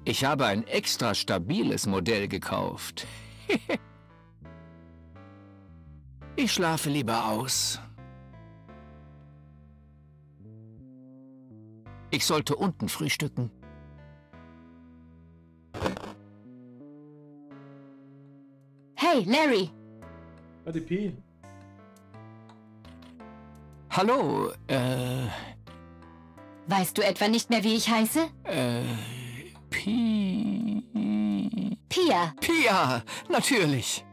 Ich habe ein extra stabiles Modell gekauft. Ich schlafe lieber aus. Ich sollte unten frühstücken. Hey, Larry! Die Pi. Hallo, Weißt du etwa nicht mehr, wie ich heiße? Pia. Pia, natürlich.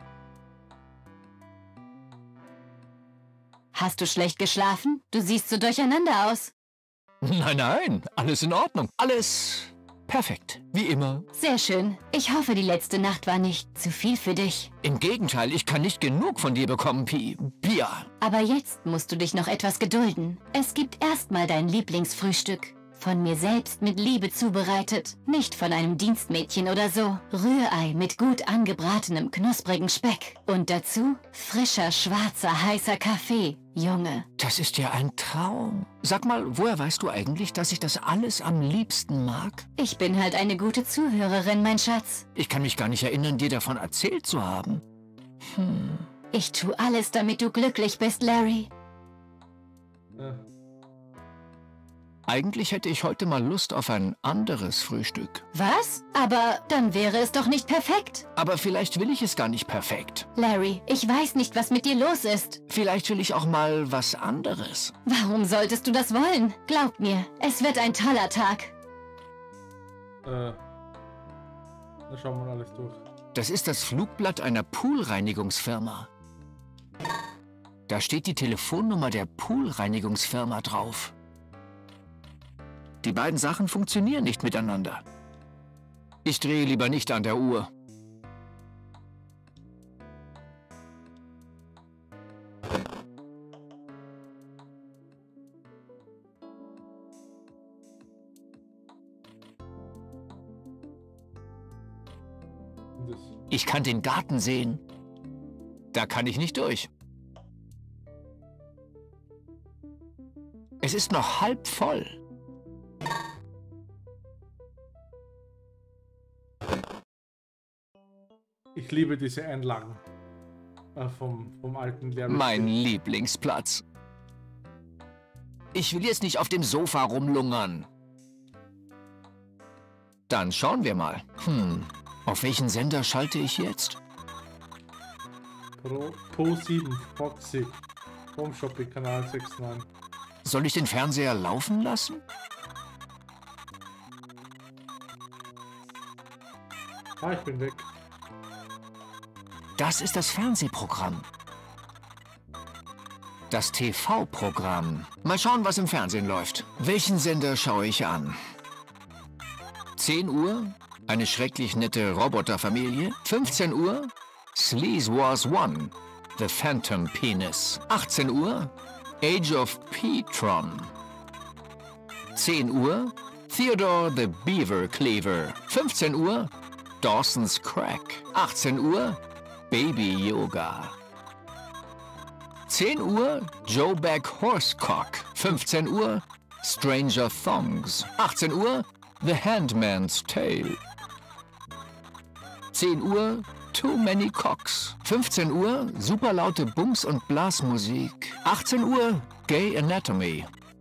Hast du schlecht geschlafen? Du siehst so durcheinander aus. Nein, nein, alles in Ordnung. Alles perfekt, wie immer. Sehr schön. Ich hoffe, die letzte Nacht war nicht zu viel für dich. Im Gegenteil, ich kann nicht genug von dir bekommen, Pia. Aber jetzt musst du dich noch etwas gedulden. Es gibt erstmal dein Lieblingsfrühstück. Von mir selbst mit Liebe zubereitet. Nicht von einem Dienstmädchen oder so. Rührei mit gut angebratenem, knusprigen Speck. Und dazu frischer, schwarzer, heißer Kaffee. Junge. Das ist ja ein Traum. Sag mal, woher weißt du eigentlich, dass ich das alles am liebsten mag? Ich bin halt eine gute Zuhörerin, mein Schatz. Ich kann mich gar nicht erinnern, dir davon erzählt zu haben. Ich tue alles, damit du glücklich bist, Larry. Ja. Eigentlich hätte ich heute mal Lust auf ein anderes Frühstück. Was? Aber dann wäre es doch nicht perfekt. Aber vielleicht will ich es gar nicht perfekt. Larry, ich weiß nicht, was mit dir los ist. Vielleicht will ich auch mal was anderes. Warum solltest du das wollen? Glaub mir, es wird ein toller Tag. Da schauen wir alles durch. Das ist das Flugblatt einer Poolreinigungsfirma. Da steht die Telefonnummer der Poolreinigungsfirma drauf. Die beiden Sachen funktionieren nicht miteinander. Ich drehe lieber nicht an der Uhr. Ich kann den Garten sehen. Da kann ich nicht durch. Es ist noch halb voll. Ich liebe diese Einlagen vom alten Larry. Mein Lieblingsplatz. Ich will jetzt nicht auf dem Sofa rumlungern. Dann schauen wir mal. Auf welchen Sender schalte ich jetzt? Pro 7, Foxy, Home Shopping, Kanal 69. Soll ich den Fernseher laufen lassen? Ah, ich bin weg. Das ist das Fernsehprogramm. Das TV-Programm. Mal schauen, was im Fernsehen läuft. Welchen Sender schaue ich an? 10 Uhr? Eine schrecklich nette Roboterfamilie. 15 Uhr? Sleaze Wars 1. The Phantom Penis. 18 Uhr? Age of Petron. 10 Uhr? Theodore the Beaver Cleaver. 15 Uhr? Dawson's Crack. 18 Uhr? Baby Yoga. 10 Uhr? Joe Back Horsecock. 15 Uhr? Stranger Thongs. 18 Uhr? The Handmaid's Tale. 10 Uhr? Too Many Cocks. 15 Uhr? Superlaute Bums- und Blasmusik. 18 Uhr? Gay Anatomy.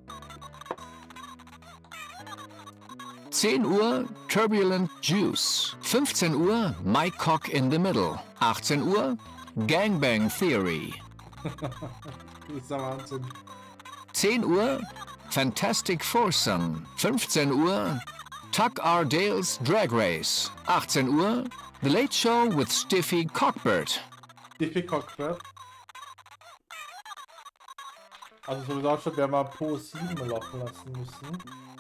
10 Uhr? Turbulent Juice. 15 Uhr? My Cock in the Middle. 18 Uhr? Gangbang Theory. Das ist der Wahnsinn. 10 Uhr? Fantastic Foursome. 15 Uhr? Tuck R. Dale's Drag Race. 18 Uhr? The Late Show with Stiffy Cockbird. Stiffy Cockbird. Also so wie es ausschaut, werden wir Pro 7 laufen lassen müssen.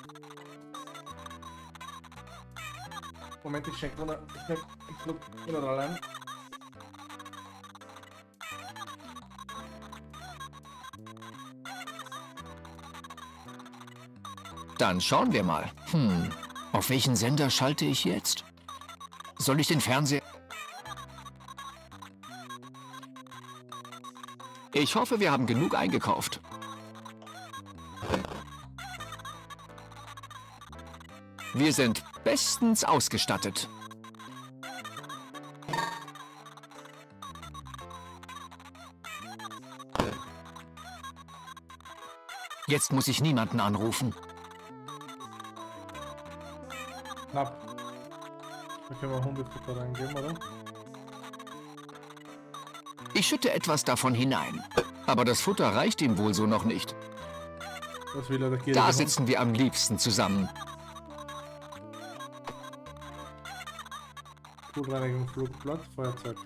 Moment, ich schenke mal einen Schluck Mineral rein. Dann schauen wir mal. Auf welchen Sender schalte ich jetzt? Soll ich den Fernseher... Ich hoffe, wir haben genug eingekauft. Wir sind Bestens ausgestattet. Jetzt muss ich niemanden anrufen. Knapp. Da können wir Hundefutter reingeben, oder? Ich schütte etwas davon hinein. Aber das Futter reicht ihm wohl so noch nicht. Was will er, der gierige Da Hund? sitzen wir am liebsten zusammen. Poolreinigung, Flugblatt, Feuerzeug.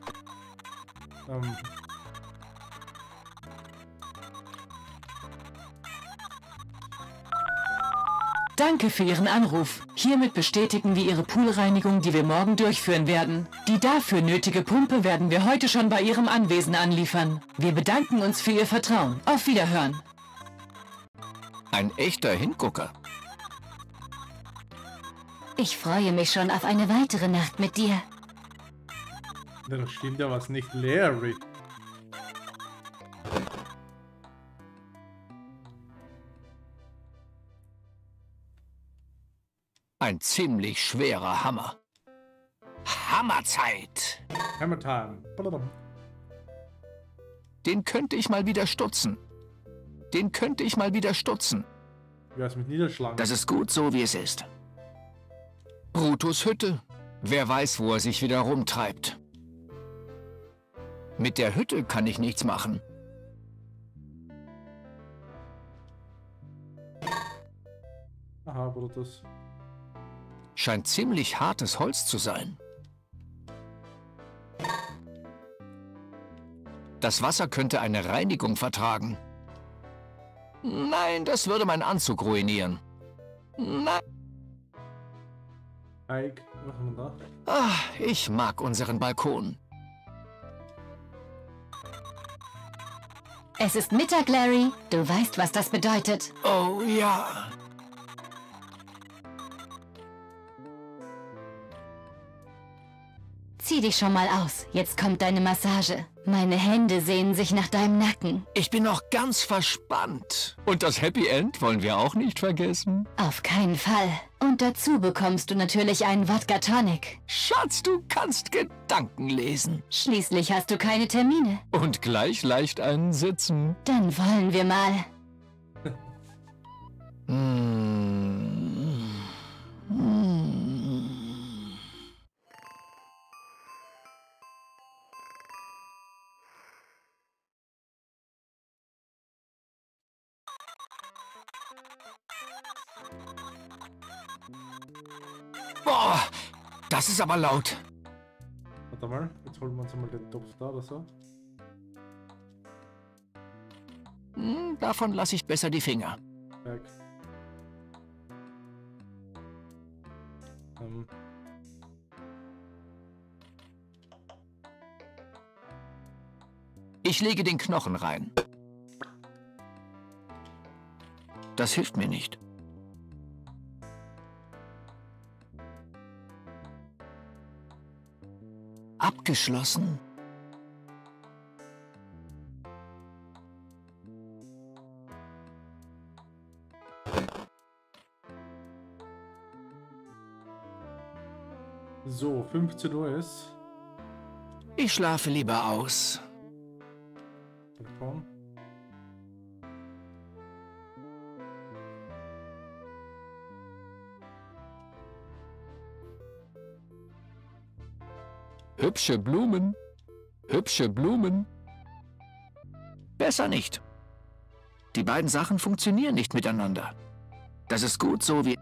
Danke für Ihren Anruf. Hiermit bestätigen wir Ihre Poolreinigung, die wir morgen durchführen werden. Die dafür nötige Pumpe werden wir heute schon bei Ihrem Anwesen anliefern. Wir bedanken uns für Ihr Vertrauen. Auf Wiederhören. Ein echter Hingucker. Ich freue mich schon auf eine weitere Nacht mit dir. Ja, das stimmt ja was nicht, Larry. Ein ziemlich schwerer Hammer. Hammerzeit. Hammer Time. Blablabla. Den könnte ich mal wieder stutzen. Den könnte ich mal wieder stutzen. Wie wär's mit Niederschlagen? Das ist gut so, wie es ist. Brutus Hütte. Wer weiß, wo er sich wieder rumtreibt. Mit der Hütte kann ich nichts machen. Aha, Brutus. Scheint ziemlich hartes Holz zu sein. Das Wasser könnte eine Reinigung vertragen. Nein, das würde meinen Anzug ruinieren. Nein. Ike, was haben wir da? Ah, ich mag unseren Balkon. Es ist Mittag, Larry. Du weißt, was das bedeutet. Oh ja. Zieh dich schon mal aus. Jetzt kommt deine Massage. Meine Hände sehnen sich nach deinem Nacken. Ich bin noch ganz verspannt. Und das Happy End wollen wir auch nicht vergessen. Auf keinen Fall. Und dazu bekommst du natürlich einen Wodka Tonic. Schatz, du kannst Gedanken lesen. Schließlich hast du keine Termine. Und gleich leicht einen Sitzen. Dann wollen wir mal. Boah, das ist aber laut. Warte mal, jetzt holen wir uns einmal den Topf da oder so. Davon lasse ich besser die Finger. Weg. Ich lege den Knochen rein. Das hilft mir nicht. Abgeschlossen. So, 15 Uhr ist. Ich schlafe lieber aus. Telefon. Hübsche Blumen. Hübsche Blumen. Besser nicht. Die beiden Sachen funktionieren nicht miteinander. Das ist gut so wie...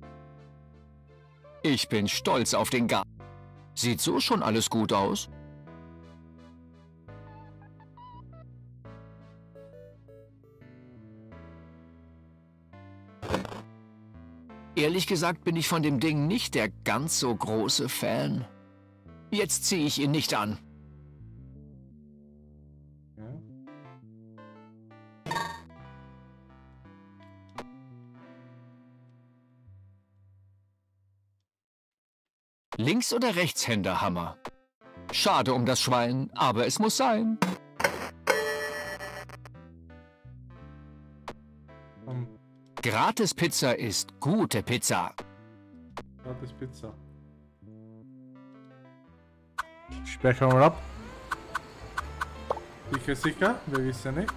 Ich bin stolz auf den Garten. Sieht so schon alles gut aus. Ehrlich gesagt bin ich von dem Ding nicht der ganz so große Fan. Jetzt ziehe ich ihn nicht an. Ja. Links- oder Rechtshänderhammer? Schade um das Schwein, aber es muss sein. Ähm, Gratis-Pizza ist gute Pizza. Gratis Pizza. Speichern wir mal ab. Sicher, sicher, wir wissen nicht.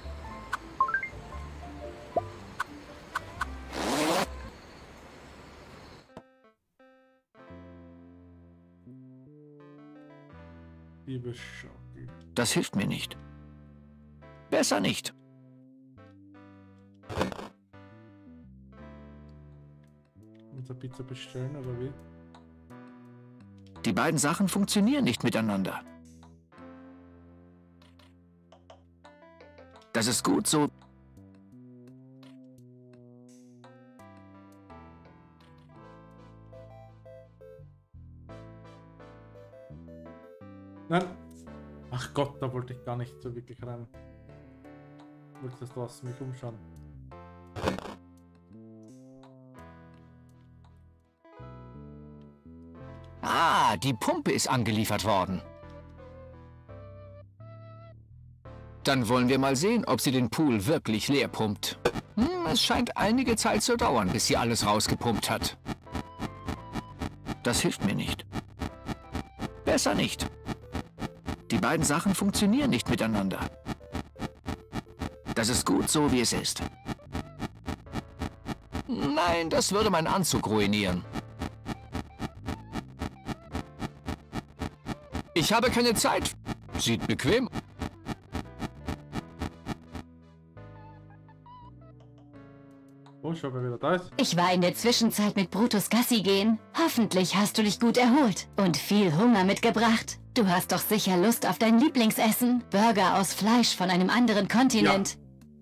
Liebe Schaukel. Das hilft mir nicht. Besser nicht. Unser Pizza bestellen, oder wie? Die beiden Sachen funktionieren nicht miteinander. Das ist gut so. Nein! Ach Gott, da wollte ich gar nicht so wirklich rein. Ich wollte das draußen mich umschauen. Ah, die Pumpe ist angeliefert worden. Dann wollen wir mal sehen, ob sie den Pool wirklich leer pumpt. Es scheint einige Zeit zu dauern, bis sie alles rausgepumpt hat. Das hilft mir nicht. Besser nicht. Die beiden Sachen funktionieren nicht miteinander. Das ist gut so, wie es ist. Nein, das würde meinen Anzug ruinieren. Ich habe keine Zeit. Sieht bequem. Oh, schau, wer wieder da ist. Ich war in der Zwischenzeit mit Brutus Gassi gehen. Hoffentlich hast du dich gut erholt und viel Hunger mitgebracht. Du hast doch sicher Lust auf dein Lieblingsessen. Burger aus Fleisch von einem anderen Kontinent.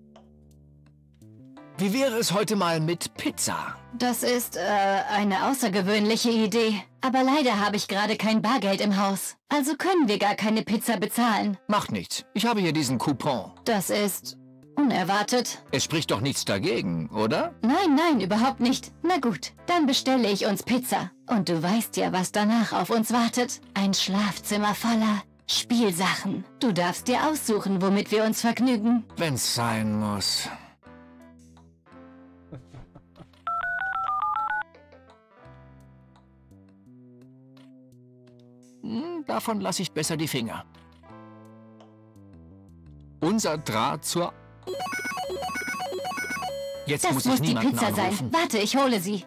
Wie wäre es heute mal mit Pizza? Das ist, eine außergewöhnliche Idee. Aber leider habe ich gerade kein Bargeld im Haus. Also können wir gar keine Pizza bezahlen. Macht nichts. Ich habe hier diesen Coupon. Das ist unerwartet. Es spricht doch nichts dagegen, oder? Nein, nein, überhaupt nicht. Na gut, dann bestelle ich uns Pizza. Und du weißt ja, was danach auf uns wartet. Ein Schlafzimmer voller Spielsachen. Du darfst dir aussuchen, womit wir uns vergnügen. Wenn's sein muss. Davon lasse ich besser die Finger. Unser Draht zur... Jetzt Das muss muss ich die niemanden Pizza sein. anrufen. Warte, ich hole sie.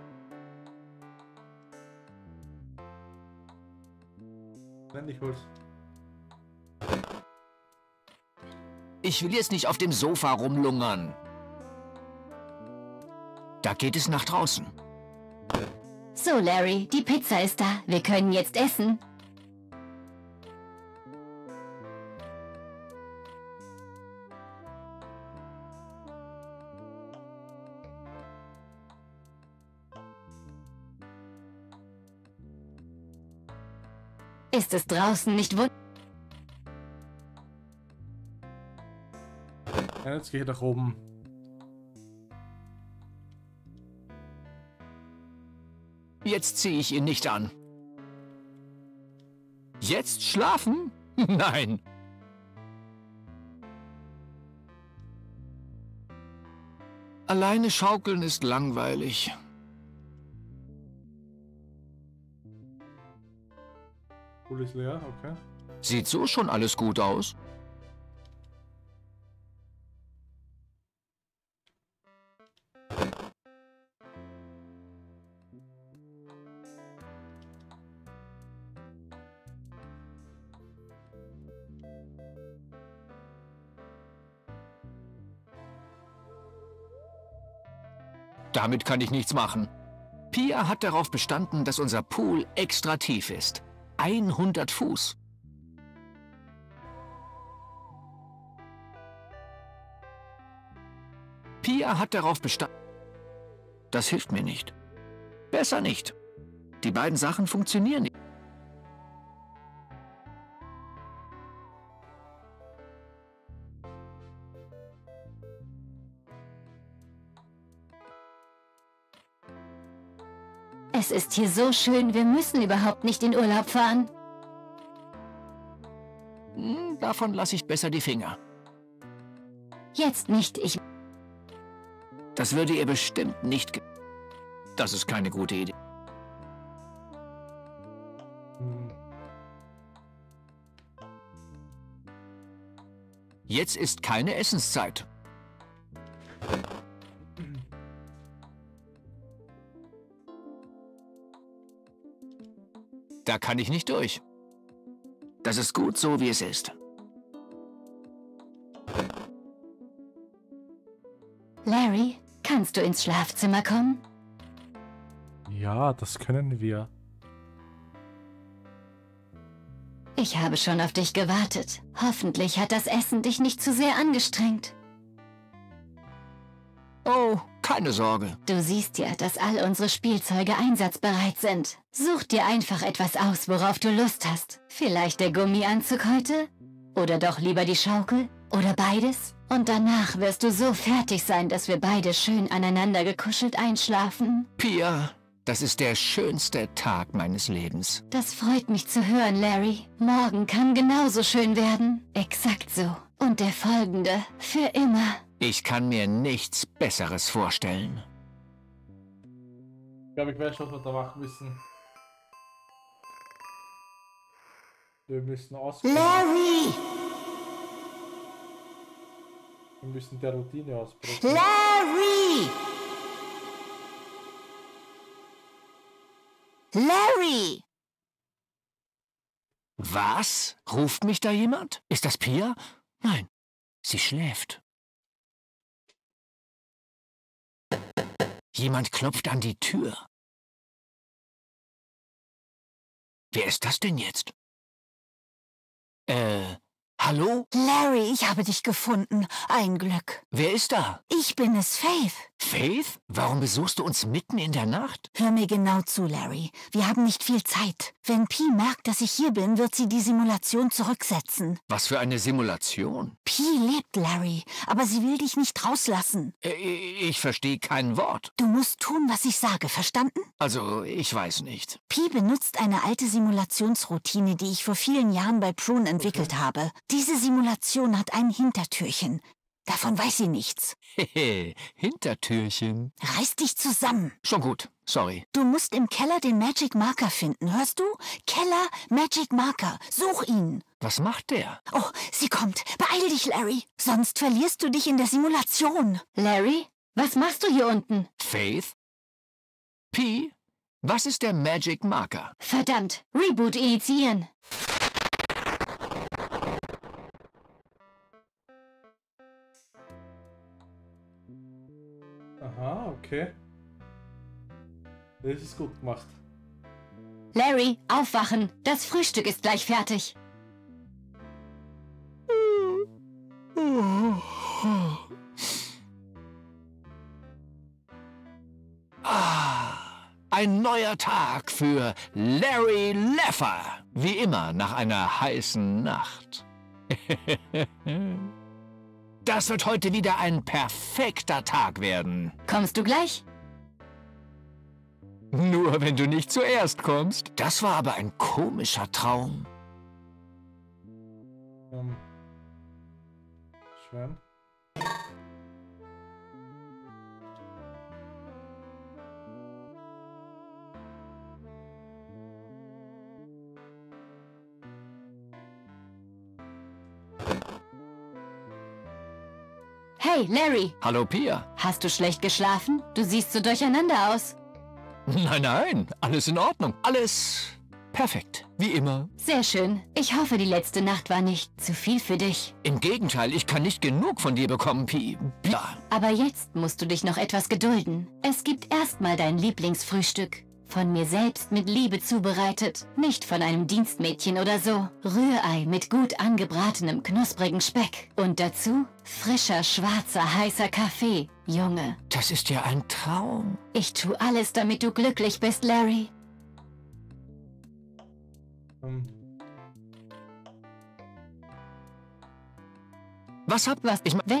Nein, ich hol's. Ich will jetzt nicht auf dem Sofa rumlungern. Da geht es nach draußen. So, Larry, die Pizza ist da. Wir können jetzt essen. Ist es draußen nicht wunderbar? Ja, jetzt gehe ich nach oben. Jetzt ziehe ich ihn nicht an. Jetzt schlafen? Nein. Alleine schaukeln ist langweilig. Pool ist leer, okay. Sieht so schon alles gut aus. Damit kann ich nichts machen. Pia hat darauf bestanden, dass unser Pool extra tief ist. 100 Fuß. Pia hat darauf bestanden. Das hilft mir nicht. Besser nicht. Die beiden Sachen funktionieren nicht. Es ist hier so schön, wir müssen überhaupt nicht in Urlaub fahren. Davon lasse ich besser die Finger. Jetzt nicht, ich... Das würde ihr bestimmt nicht... Das ist keine gute Idee. Jetzt ist keine Essenszeit. Da kann ich nicht durch. Das ist gut so, wie es ist. Larry, kannst du ins Schlafzimmer kommen? Ja, das können wir. Ich habe schon auf dich gewartet. Hoffentlich hat das Essen dich nicht zu sehr angestrengt. Oh, keine Sorge. Du siehst ja, dass all unsere Spielzeuge einsatzbereit sind. Such dir einfach etwas aus, worauf du Lust hast. Vielleicht der Gummianzug heute? Oder doch lieber die Schaukel? Oder beides? Und danach wirst du so fertig sein, dass wir beide schön aneinander gekuschelt einschlafen. Pia, das ist der schönste Tag meines Lebens. Das freut mich zu hören, Larry. Morgen kann genauso schön werden. Exakt so. Und der folgende. Für immer. Ich kann mir nichts Besseres vorstellen. Ich glaube, ich weiß schon, was wir da machen müssen. Wir müssen ausprobieren. Larry! Wir müssen der Routine ausbrechen. Larry! Larry! Was? Ruft mich da jemand? Ist das Pia? Nein, sie schläft. Jemand klopft an die Tür. Wer ist das denn jetzt? Hallo? Larry, ich habe dich gefunden. Ein Glück. Wer ist da? Ich bin es, Faith. Faith? Warum besuchst du uns mitten in der Nacht? Hör mir genau zu, Larry. Wir haben nicht viel Zeit. Wenn Pi merkt, dass ich hier bin, wird sie die Simulation zurücksetzen. Was für eine Simulation? Pi lebt, Larry, aber sie will dich nicht rauslassen. Ich verstehe kein Wort. Du musst tun, was ich sage, verstanden? Also, ich weiß nicht. Pi benutzt eine alte Simulationsroutine, die ich vor vielen Jahren bei Prune entwickelt habe. Diese Simulation hat ein Hintertürchen. Davon weiß sie nichts. Hehe, Hintertürchen. Reiß dich zusammen. Schon gut, sorry. Du musst im Keller den Magic Marker finden, hörst du? Keller, Magic Marker. Such ihn. Was macht der? Oh, sie kommt. Beeil dich, Larry. Sonst verlierst du dich in der Simulation. Larry, was machst du hier unten? Faith? Pi? Was ist der Magic Marker? Verdammt, Reboot initiieren. Aha, okay. Das ist gut gemacht. Larry, aufwachen. Das Frühstück ist gleich fertig. Ein neuer Tag für Larry Leffer. Wie immer nach einer heißen Nacht. Das wird heute wieder ein perfekter Tag werden. Kommst du gleich? Nur wenn du nicht zuerst kommst. Das war aber ein komischer Traum. Schön. Hey, Larry, Hallo, Pia. hast du schlecht geschlafen? Du siehst so durcheinander aus. Nein, nein, alles in Ordnung. Alles perfekt, wie immer. Sehr schön. Ich hoffe, die letzte Nacht war nicht zu viel für dich. Im Gegenteil, ich kann nicht genug von dir bekommen, Pi. Ja. Aber jetzt musst du dich noch etwas gedulden. Es gibt erstmal dein Lieblingsfrühstück. Von mir selbst mit Liebe zubereitet. Nicht von einem Dienstmädchen oder so. Rührei mit gut angebratenem, knusprigen Speck. Und dazu frischer, schwarzer, heißer Kaffee. Junge, Das ist ja ein Traum. ich tu alles, damit du glücklich bist, Larry. Was Was? Ich Was?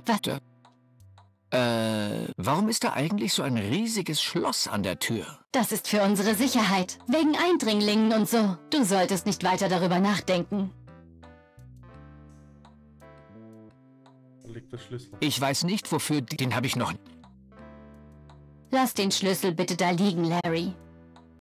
warum ist da eigentlich so ein riesiges Schloss an der Tür? Das ist für unsere Sicherheit. Wegen Eindringlingen und so. Du solltest nicht weiter darüber nachdenken. Da liegt der Schlüssel. Ich weiß nicht, wofür, den habe ich noch. Lass den Schlüssel bitte da liegen, Larry.